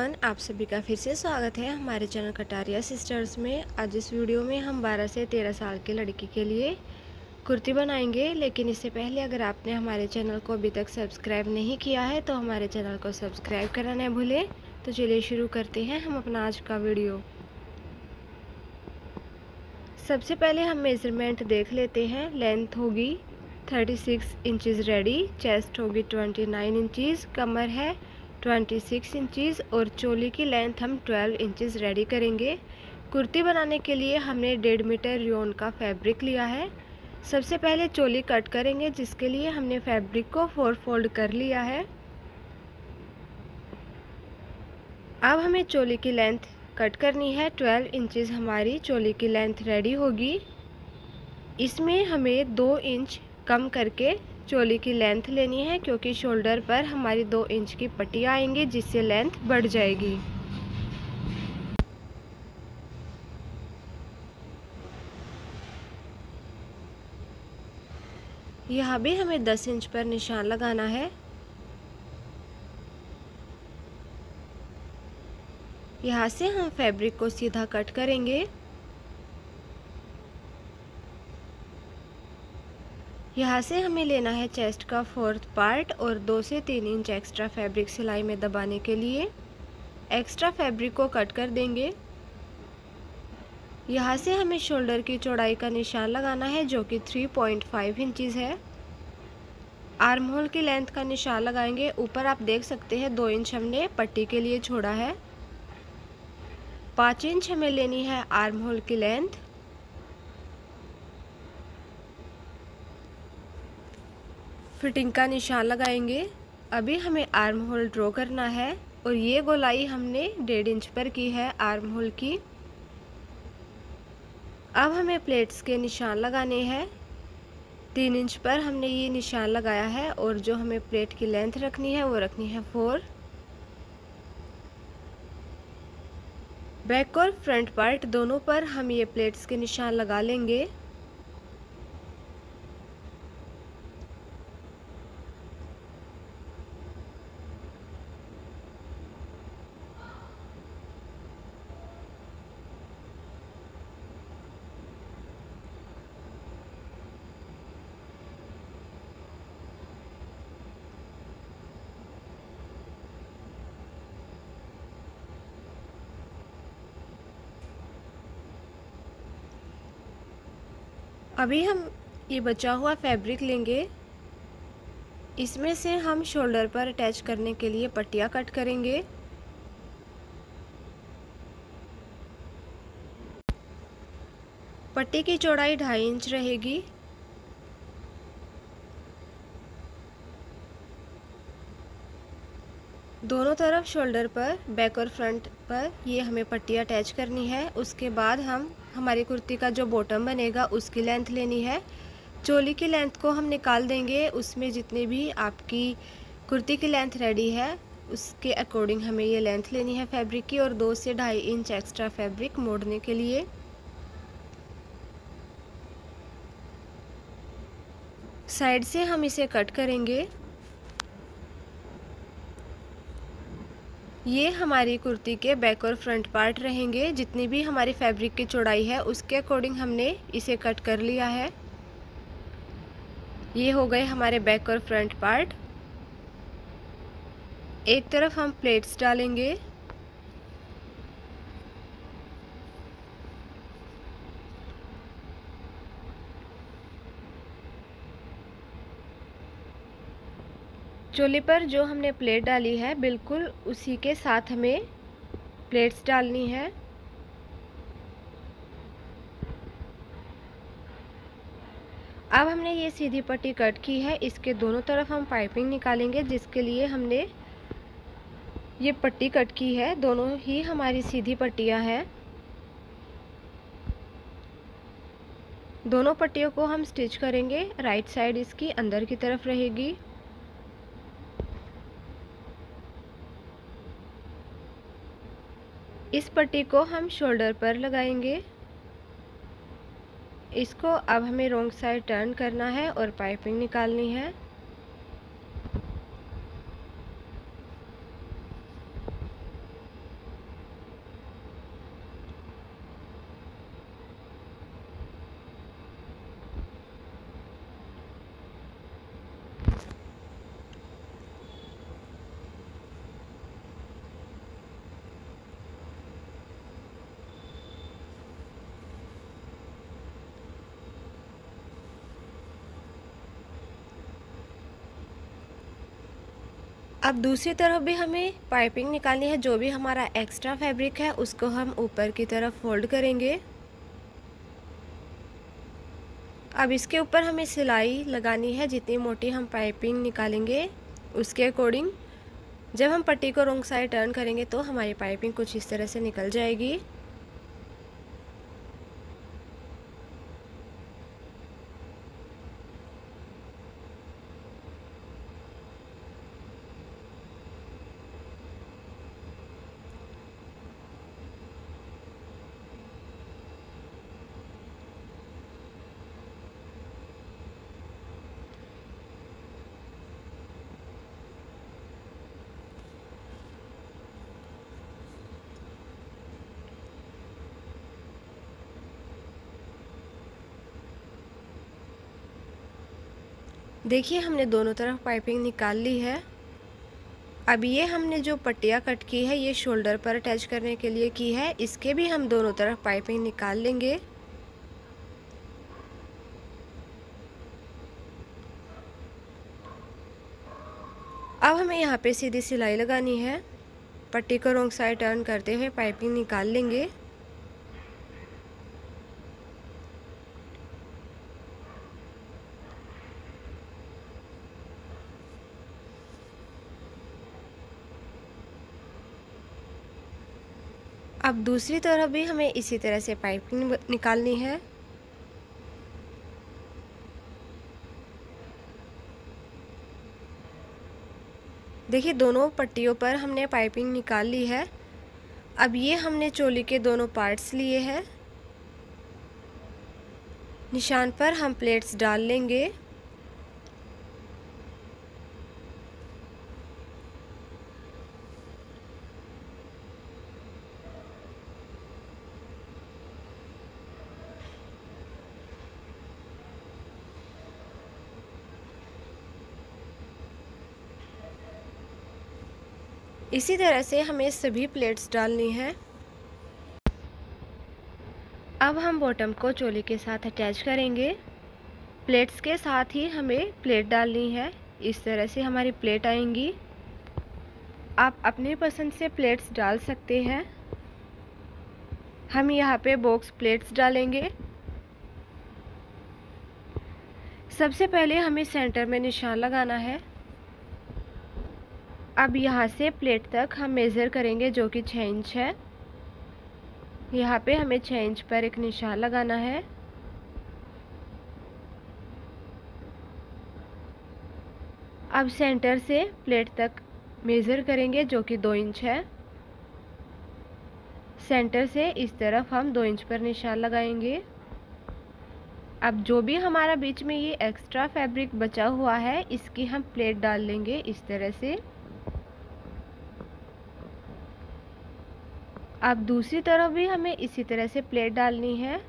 Everyone, आप सभी का फिर से स्वागत है हमारे चैनल कटारिया सिस्टर्स में। आज इस वीडियो में हम 12 से 13 साल की लड़की के लिए कुर्ती बनाएंगे। लेकिन इससे पहले अगर आपने हमारे चैनल को अभी तक सब्सक्राइब नहीं किया है तो हमारे चैनल को सब्सक्राइब करना न भूलें। तो चलिए शुरू करते हैं हम अपना आज का वीडियो। सबसे पहले हम मेज़रमेंट देख लेते हैं। लेंथ होगी 36 इंचज़ रेडी, चेस्ट होगी 29 इंचज़, कमर है 26 इंचज़ और चोली की लेंथ हम 12 इंचज़ रेडी करेंगे। कुर्ती बनाने के लिए हमने 1.5 मीटर रियोन का फैब्रिक लिया है। सबसे पहले चोली कट करेंगे, जिसके लिए हमने फैब्रिक को 4 फोल्ड कर लिया है। अब हमें चोली की लेंथ कट करनी है। 12 इंचज़ हमारी चोली की लेंथ रेडी होगी। इसमें हमें 2 इंच कम करके चोली की लेंथ लेनी है, क्योंकि शोल्डर पर हमारी 2 इंच की पट्टियाँ आएंगी, जिससे लेंथ बढ़ जाएगी। यहाँ भी हमें 10 इंच पर निशान लगाना है। यहाँ से हम फैब्रिक को सीधा कट करेंगे। यहाँ से हमें लेना है चेस्ट का 4th पार्ट और 2 से 3 इंच एक्स्ट्रा फैब्रिक सिलाई में दबाने के लिए। एक्स्ट्रा फैब्रिक को कट कर देंगे। यहाँ से हमें शोल्डर की चौड़ाई का निशान लगाना है, जो कि 3.5 इंचज़ है। आर्म होल की लेंथ का निशान लगाएंगे। ऊपर आप देख सकते हैं 2 इंच हमने पट्टी के लिए छोड़ा है। 5 इंच हमें लेनी है आर्म होल की लेंथ। फिटिंग का निशान लगाएंगे। अभी हमें आर्म होल ड्रॉ करना है और ये गोलाई हमने 1.5 इंच पर की है आर्म होल की। अब हमें प्लेट्स के निशान लगाने हैं। 3 इंच पर हमने ये निशान लगाया है और जो हमें प्लेट की लेंथ रखनी है वो रखनी है 4। बैक और फ्रंट पार्ट दोनों पर हम ये प्लेट्स के निशान लगा लेंगे। अभी हम ये बचा हुआ फैब्रिक लेंगे। इसमें से हम शोल्डर पर अटैच करने के लिए पट्टियाँ कट करेंगे। पट्टी की चौड़ाई 2.5 इंच रहेगी। दोनों तरफ शोल्डर पर, बैक और फ्रंट पर ये हमें पट्टी अटैच करनी है। उसके बाद हम हमारी कुर्ती का जो बॉटम बनेगा उसकी लेंथ लेनी है। चोली की लेंथ को हम निकाल देंगे। उसमें जितनी भी आपकी कुर्ती की लेंथ रेडी है उसके अकॉर्डिंग हमें ये लेंथ लेनी है फैब्रिक की, और 2 से 2.5 इंच एक्स्ट्रा फैब्रिक मोड़ने के लिए। साइड से हम इसे कट करेंगे। ये हमारी कुर्ती के बैक और फ्रंट पार्ट रहेंगे। जितनी भी हमारी फैब्रिक की चौड़ाई है उसके अकॉर्डिंग हमने इसे कट कर लिया है। ये हो गए हमारे बैक और फ्रंट पार्ट। एक तरफ हम प्लेट्स डालेंगे। चोली पर जो हमने प्लेट डाली है बिल्कुल उसी के साथ हमें प्लेट्स डालनी है। अब हमने ये सीधी पट्टी कट की है। इसके दोनों तरफ हम पाइपिंग निकालेंगे, जिसके लिए हमने ये पट्टी कट की है। दोनों ही हमारी सीधी पट्टियाँ हैं। दोनों पट्टियों को हम स्टिच करेंगे। राइट साइड इसकी अंदर की तरफ रहेगी। इस पट्टी को हम शोल्डर पर लगाएंगे। इसको अब हमें रॉन्ग साइड टर्न करना है और पाइपिंग निकालनी है। अब दूसरी तरफ भी हमें पाइपिंग निकालनी है। जो भी हमारा एक्स्ट्रा फैब्रिक है उसको हम ऊपर की तरफ फोल्ड करेंगे। अब इसके ऊपर हमें सिलाई लगानी है। जितनी मोटी हम पाइपिंग निकालेंगे उसके अकॉर्डिंग जब हम पट्टी को रॉन्ग साइड टर्न करेंगे तो हमारी पाइपिंग कुछ इस तरह से निकल जाएगी। देखिए हमने दोनों तरफ पाइपिंग निकाल ली है। अब ये हमने जो पट्टियाँ कट की है ये शोल्डर पर अटैच करने के लिए की है। इसके भी हम दोनों तरफ पाइपिंग निकाल लेंगे। अब हमें यहाँ पे सीधी सिलाई लगानी है। पट्टी को रॉन्ग साइड टर्न करते हुए पाइपिंग निकाल लेंगे। अब दूसरी तरफ भी हमें इसी तरह से पाइपिंग निकालनी है। देखिए दोनों पट्टियों पर हमने पाइपिंग निकाल ली है। अब ये हमने चोली के दोनों पार्ट्स लिए हैं। निशान पर हम प्लेट्स डाल लेंगे। इसी तरह से हमें सभी प्लेट्स डालनी है। अब हम बॉटम को चोली के साथ अटैच करेंगे। प्लेट्स के साथ ही हमें प्लेट डालनी है। इस तरह से हमारी प्लेट आएंगी। आप अपनी पसंद से प्लेट्स डाल सकते हैं। हम यहाँ पे बॉक्स प्लेट्स डालेंगे। सबसे पहले हमें सेंटर में निशान लगाना है। अब यहाँ से प्लेट तक हम मेज़र करेंगे जो कि 6 इंच है। यहाँ पे हमें 6 इंच पर एक निशान लगाना है। अब सेंटर से प्लेट तक मेज़र करेंगे जो कि 2 इंच है। सेंटर से इस तरफ हम 2 इंच पर निशान लगाएंगे। अब जो भी हमारा बीच में ये एक्स्ट्रा फैब्रिक बचा हुआ है इसकी हम प्लेट डाल लेंगे इस तरह से। अब दूसरी तरफ भी हमें इसी तरह से प्लेट डालनी है।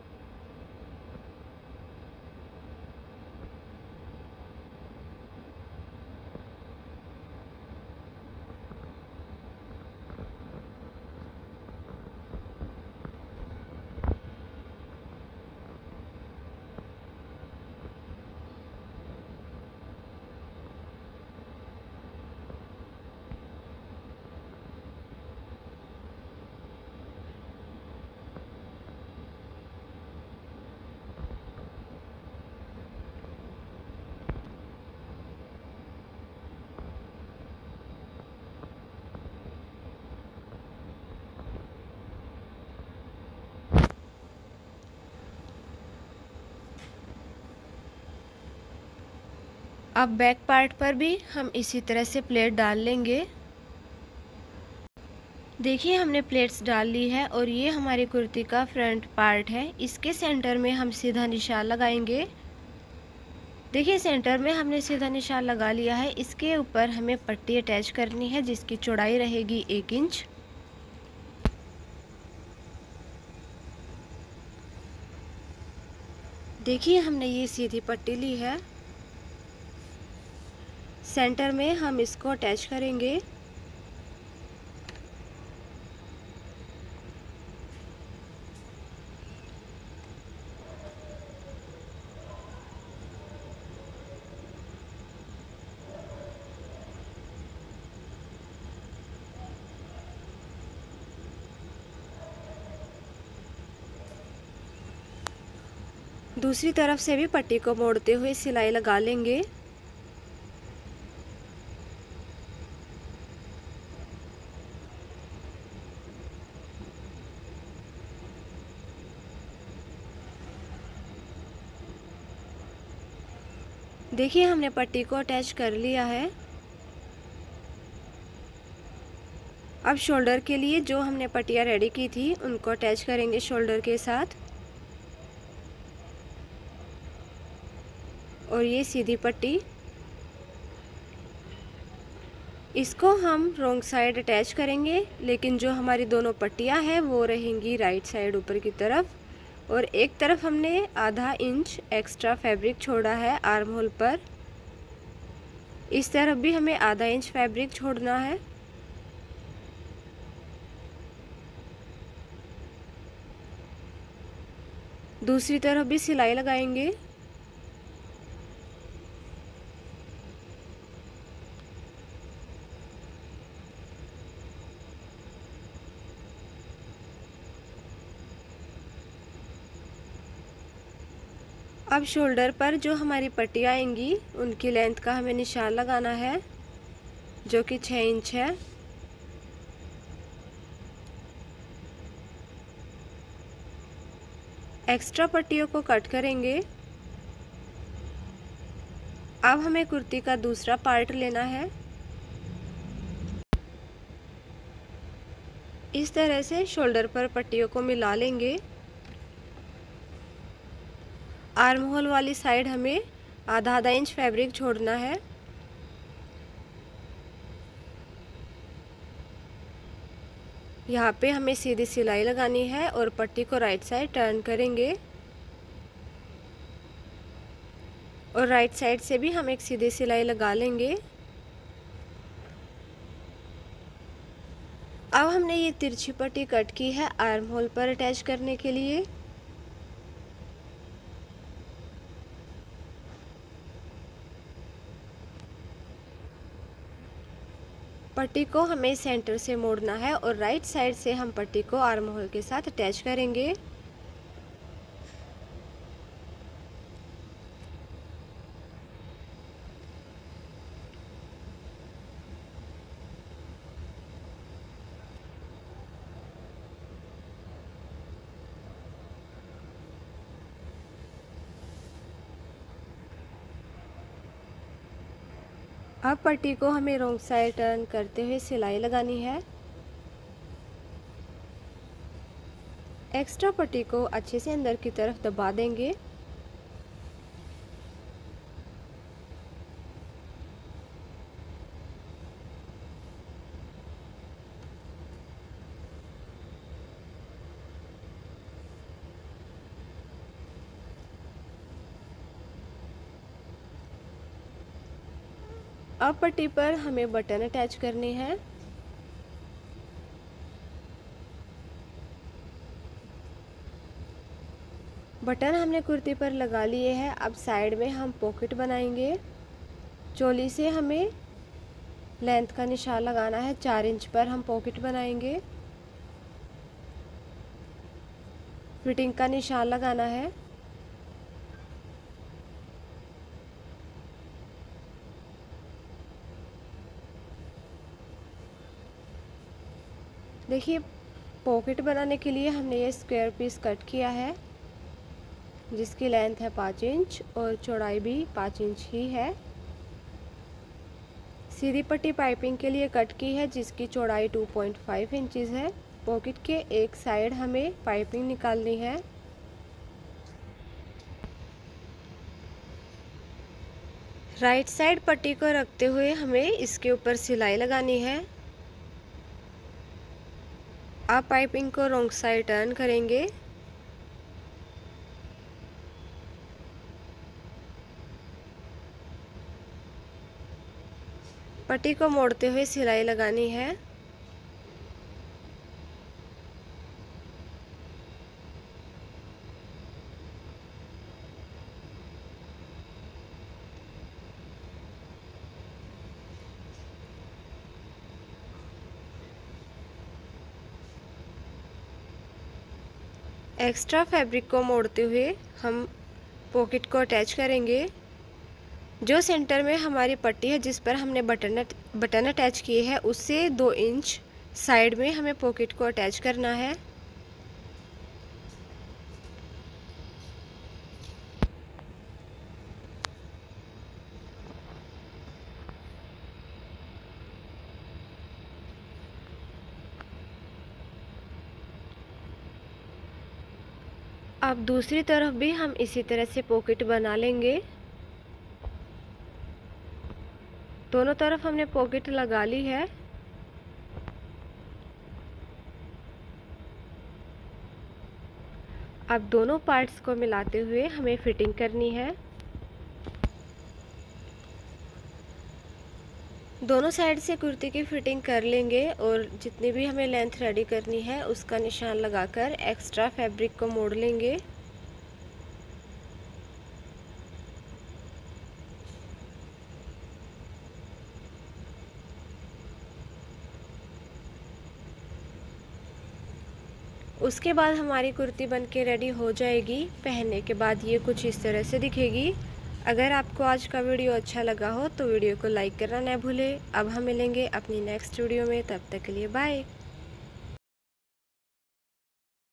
अब बैक पार्ट पर भी हम इसी तरह से प्लेट डाल लेंगे। देखिए हमने प्लेट्स डाल ली है और ये हमारी कुर्ती का फ्रंट पार्ट है। इसके सेंटर में हम सीधा निशान लगाएंगे। देखिए सेंटर में हमने सीधा निशान लगा लिया है। इसके ऊपर हमें पट्टी अटैच करनी है जिसकी चौड़ाई रहेगी 1 इंच। देखिए हमने ये सीधी पट्टी ली है। सेंटर में हम इसको अटैच करेंगे। दूसरी तरफ से भी पट्टी को मोड़ते हुए सिलाई लगा लेंगे। देखिए हमने पट्टी को अटैच कर लिया है। अब शोल्डर के लिए जो हमने पट्टियाँ रेडी की थी उनको अटैच करेंगे शोल्डर के साथ। और ये सीधी पट्टी, इसको हम रोंग साइड अटैच करेंगे, लेकिन जो हमारी दोनों पट्टियाँ हैं वो रहेंगी राइट साइड ऊपर की तरफ। और एक तरफ हमने आधा इंच एक्स्ट्रा फैब्रिक छोड़ा है आर्म होल पर, इस तरफ भी हमें आधा इंच फैब्रिक छोड़ना है। दूसरी तरफ भी सिलाई लगाएंगे। अब शोल्डर पर जो हमारी पट्टियाँ आएंगी उनकी लेंथ का हमें निशान लगाना है, जो कि 6 इंच है। एक्स्ट्रा पट्टियों को कट करेंगे। अब हमें कुर्ती का दूसरा पार्ट लेना है। इस तरह से शोल्डर पर पट्टियों को मिला लेंगे। आर्म होल वाली साइड हमें आधा आधा इंच फैब्रिक छोड़ना है। यहाँ पे हमें सीधी सिलाई लगानी है और पट्टी को राइट साइड टर्न करेंगे। और राइट साइड से भी हम एक सीधी सिलाई लगा लेंगे। अब हमने ये तिरछी पट्टी कट की है आर्म होल पर अटैच करने के लिए। पट्टी को हमें सेंटर से मोड़ना है और राइट साइड से हम पट्टी को आर्म होल के साथ अटैच करेंगे। अब पट्टी को हमें रोंग साइड टर्न करते हुए सिलाई लगानी है। एक्स्ट्रा पट्टी को अच्छे से अंदर की तरफ दबा देंगे। अब पट्टी पर हमें बटन अटैच करने हैं। बटन हमने कुर्ती पर लगा लिए हैं। अब साइड में हम पॉकेट बनाएंगे। चोली से हमें लेंथ का निशान लगाना है, 4 इंच पर हम पॉकेट बनाएंगे। फिटिंग का निशान लगाना है। देखिए पॉकेट बनाने के लिए हमने ये स्क्वायर पीस कट किया है, जिसकी लेंथ है 5 इंच और चौड़ाई भी 5 इंच ही है। सीधी पट्टी पाइपिंग के लिए कट की है, जिसकी चौड़ाई 2.5 इंचेस है। पॉकेट के एक साइड हमें पाइपिंग निकालनी है। राइट साइड पट्टी को रखते हुए हमें इसके ऊपर सिलाई लगानी है। आप पाइपिंग को रॉन्ग साइड टर्न करेंगे। पट्टी को मोड़ते हुए सिलाई लगानी है। एक्स्ट्रा फैब्रिक को मोड़ते हुए हम पॉकेट को अटैच करेंगे। जो सेंटर में हमारी पट्टी है जिस पर हमने बटन अटैच किए हैं उससे 2 इंच साइड में हमें पॉकेट को अटैच करना है। अब दूसरी तरफ भी हम इसी तरह से पॉकेट बना लेंगे। दोनों तरफ हमने पॉकेट लगा ली है। अब दोनों पार्ट्स को मिलाते हुए हमें फिटिंग करनी है। दोनों साइड से कुर्ती की फिटिंग कर लेंगे और जितनी भी हमें लेंथ रेडी करनी है उसका निशान लगाकर एक्स्ट्रा फैब्रिक को मोड़ लेंगे। उसके बाद हमारी कुर्ती बनके रेडी हो जाएगी। पहनने के बाद ये कुछ इस तरह से दिखेगी। अगर आपको आज का वीडियो अच्छा लगा हो तो वीडियो को लाइक करना न भूलें। अब हम मिलेंगे अपनी नेक्स्ट वीडियो में, तब तक के लिए बाय।